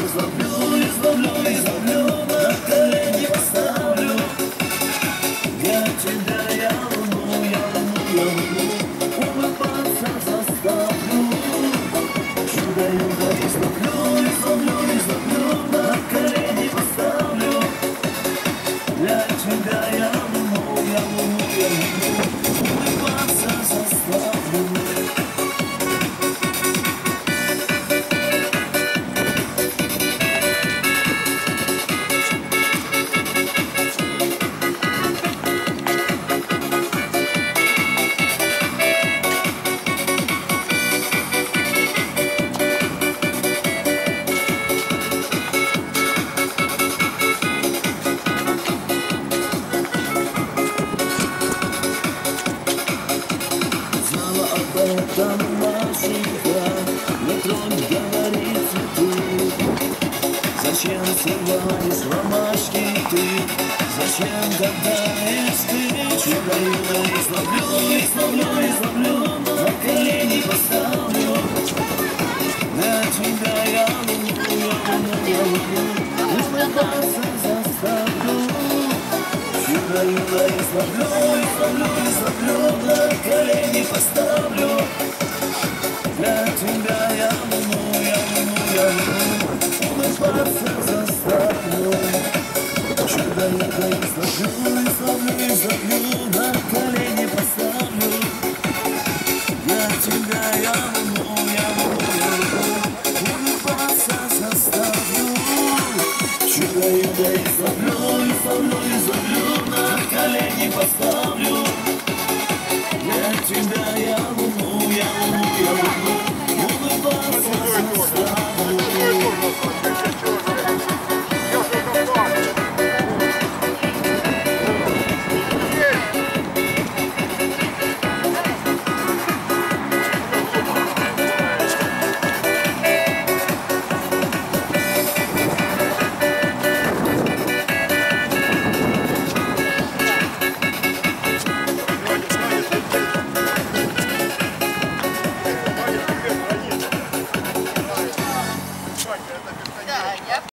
изловлю, на колени поставлю. Я тебя, я луну, улыбаться заставлю. Чудо-юдо изловлю, на колени поставлю. Для тебя я луну, улыбаться заставлю. Там Машенька, не тронь, говорит цветы. Зачем срываешь ромашки ты? Зачем гадаешь ты? Чудо-юдо изловлю, на колени поставлю. Для тебя я луну, улыбаться заставлю. Чудо-юдо изловлю, на колени поставлю. Для тебя я луну, улыбаться заставлю. Чудо-юдо изловлю, на колени поставлю. Для тебя я луну, улыбаться заставлю. Чудо-юдо изловлю, на колени поставлю. Для тебя я луну, улыбаться заставлю.